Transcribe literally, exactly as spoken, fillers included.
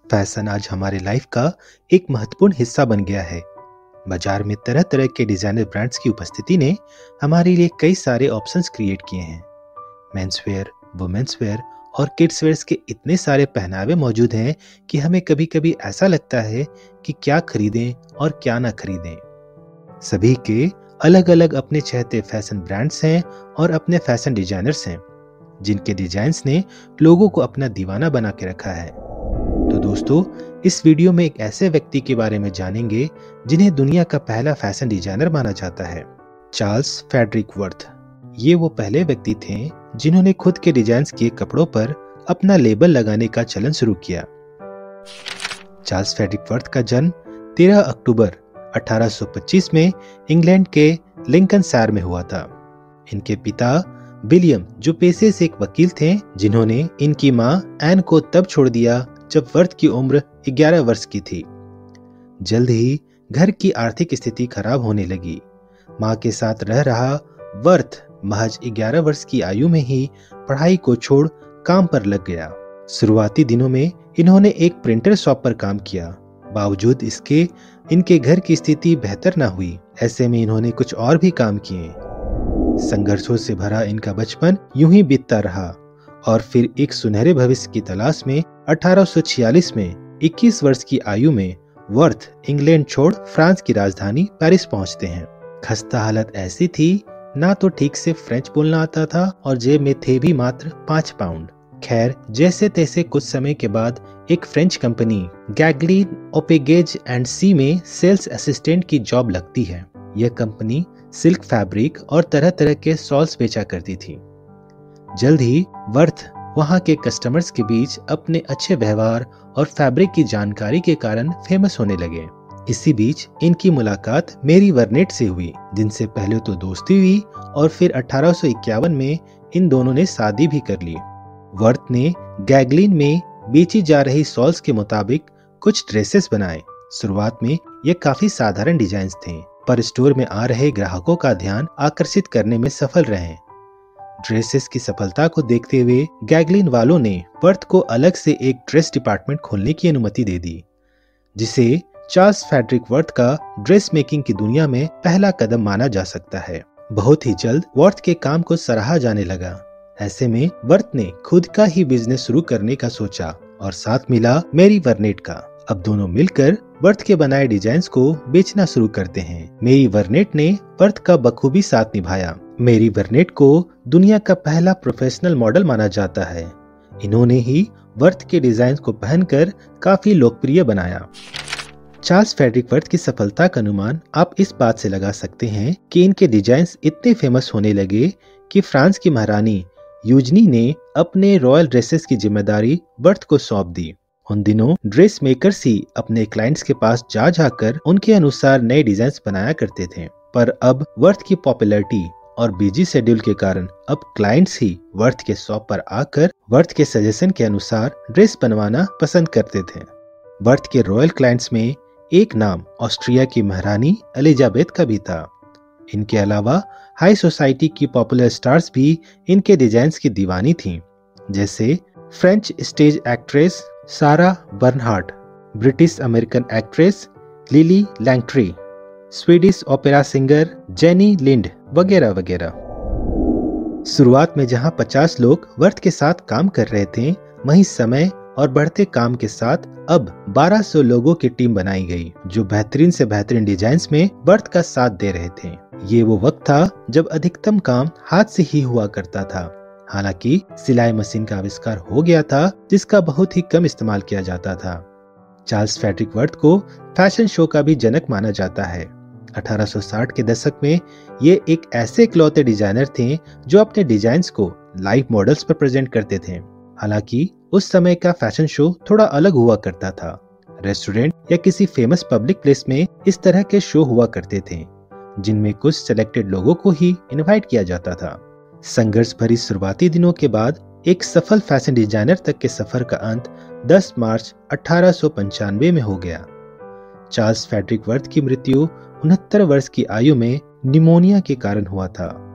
Fashion आज हमारे life का एक महत्वपूर्ण हिस्सा बन गया है। बाजार में तरह तरह के डिजाइनर ब्रांड्स की उपस्थिति ने हमारे लिए कई सारे ऑप्शंस क्रिएट किए हैं। मेंस वेयर, वुमेन्स वेयर और किड्स वेयर के इतने सारे पहनावे मौजूद हैं कि हमें कभी कभी ऐसा लगता है कि क्या खरीदें और क्या ना खरीदें। सभी के अलग अलग अपने चहते फैशन ब्रांड्स हैं और अपने फैशन डिजाइनर्स हैं, जिनके डिजाइन्स ने लोगों को अपना दीवाना बना के रखा है। तो दोस्तों, इस वीडियो में एक ऐसे व्यक्ति के बारे में जानेंगे जिन्हें दुनिया का पहला फैशन डिजाइनर माना जाता है, चार्ल्स फ्रेडरिक वर्थ। ये वो पहले व्यक्ति थे जिन्होंने खुद के डिजाइन्स किए कपड़ों पर अपना लेबल लगाने का चलन शुरू किया। चार्ल्स फ्रेडरिक वर्थ का जन्म तेरह अक्टूबर अठारह सौ पच्चीस में इंग्लैंड के लिंकनशायर में हुआ था। इनके पिता विलियम, जो पेशे से एक वकील थे, जिन्होंने इनकी मां एन को तब छोड़ दिया जब वर्थ की उम्र ग्यारह वर्ष की थी। जल्द ही घर की आर्थिक स्थिति खराब होने लगी। मां के साथ रह रहा वर्थ महज ग्यारह वर्ष की आयु में ही पढ़ाई को छोड़ काम पर लग गया। शुरुआती दिनों में इन्होंने एक प्रिंटर शॉप पर काम किया। बावजूद इसके इनके घर की स्थिति बेहतर ना हुई। ऐसे में इन्होंने कुछ और भी काम किए। संघर्षों से भरा इनका बचपन यूं ही बीतता रहा और फिर एक सुनहरे भविष्य की तलाश में अठारह सौ छियालीस में इक्कीस वर्ष की आयु में वर्थ इंग्लैंड छोड़ फ्रांस की राजधानी पेरिस पहुंचते हैं। खस्ता हालत ऐसी थी, ना तो ठीक से फ्रेंच बोलना आता था और जेब में थे भी मात्र पाँच पाउंड। खैर, जैसे तैसे कुछ समय के बाद एक French company Gagelin Opigez and C में सेल्स असिस्टेंट की जॉब लगती है। यह कंपनी सिल्क फैब्रिक और तरह तरह के शॉल्स बेचा करती थी। जल्द ही वर्थ वहां के कस्टमर्स के बीच अपने अच्छे व्यवहार और फैब्रिक की जानकारी के कारण फेमस होने लगे। इसी बीच इनकी मुलाकात मेरी वर्नेट से हुई, जिनसे पहले तो दोस्ती हुई और फिर अठारह सौ इक्यावन में इन दोनों ने शादी भी कर ली। वर्थ ने गैगलिन में बेची जा रही शॉल्स के मुताबिक कुछ ड्रेसेस बनाए। शुरुआत में ये काफी साधारण डिजाइन थे, पर स्टोर में आ रहे ग्राहकों का ध्यान आकर्षित करने में सफल रहे। ड्रेसेस की सफलता को देखते हुए गैगलिन वालों ने वर्थ को अलग से एक ड्रेस डिपार्टमेंट खोलने की अनुमति दे दी, जिसे चार्ल्स फ्रेडरिक वर्थ का ड्रेस मेकिंग की दुनिया में पहला कदम माना जा सकता है। बहुत ही जल्द वर्थ के काम को सराहा जाने लगा। ऐसे में वर्थ ने खुद का ही बिजनेस शुरू करने का सोचा और साथ मिला मेरी वर्नेट का। अब दोनों मिलकर वर्थ के बनाए डिजाइन्स को बेचना शुरू करते हैं। मेरी वर्नेट ने वर्थ का बखूबी साथ निभाया। मेरी वर्नेट को दुनिया का पहला प्रोफेशनल मॉडल माना जाता है। इन्होंने ही वर्थ के डिजाइन को पहनकर काफी लोकप्रिय बनाया। चार्ल्स फ्रेडरिक वर्थ की सफलता का अनुमान आप इस बात से लगा सकते हैं कि इनके डिजाइन्स इतने फेमस होने लगे कि फ्रांस की महारानी यूजनी ने अपने रॉयल ड्रेसेस की जिम्मेदारी वर्थ को सौंप दी। उन दिनों ड्रेस मेकर्स ही अपने क्लाइंट्स के पास जा जाकर उनके अनुसार नए डिजाइन्स बनाया करते थे। पर अब वर्थ की पॉपुलैरिटी और बिजी शेड्यूल के कारण अब क्लाइंट्स ही वर्थ के शॉप पर आकर वर्थ के सजेशन के अनुसार ड्रेस बनवाना पसंद करते थे। वर्थ के रॉयल क्लाइंट्स में एक नाम ऑस्ट्रिया की महारानी एलिजाबेथ का भी था। इनके अलावा हाई सोसाइटी की पॉपुलर स्टार्स भी इनके डिजाइन्स की दीवानी थीं, जैसे French stage actress Sarah Bernhardt, British American actress Lillie Langtry, Swedish opera singer Jenny Lind वगैरह वगैरह। शुरुआत में जहां पचास लोग वर्थ के साथ काम कर रहे थे, वहीं समय और बढ़ते काम के साथ अब बारह सौ लोगों की टीम बनाई गई, जो बेहतरीन से बेहतरीन डिजाइन्स में वर्थ का साथ दे रहे थे। ये वो वक्त था जब अधिकतम काम हाथ से ही हुआ करता था। हालांकि सिलाई मशीन का आविष्कार हो गया था, जिसका बहुत ही कम इस्तेमाल किया जाता था। चार्ल्स फ्रेडरिक वर्थ को फैशन शो का भी जनक माना जाता है। अठारह सौ साठ के दशक में ये एक ऐसे इकलौते डिजाइनर थे जो अपने डिजाइन्स को लाइव मॉडल्स पर प्रेजेंट करते थे। हालांकि उस समय का फैशन शो थोड़ा अलग हुआ करता था। रेस्टोरेंट या किसी फेमस पब्लिक प्लेस में इस तरह के शो हुआ करते थे, जिनमें कुछ सिलेक्टेड लोगों को ही इनवाइट किया जाता था। संघर्ष भरी शुरुआती दिनों के बाद एक सफल फैशन डिजाइनर तक के सफर का अंत दस मार्च अठारह सौ पंचानवे में हो गया। चार्ल्स फ्रेडरिक वर्थ की मृत्यु उनहत्तर वर्ष की आयु में निमोनिया के कारण हुआ था।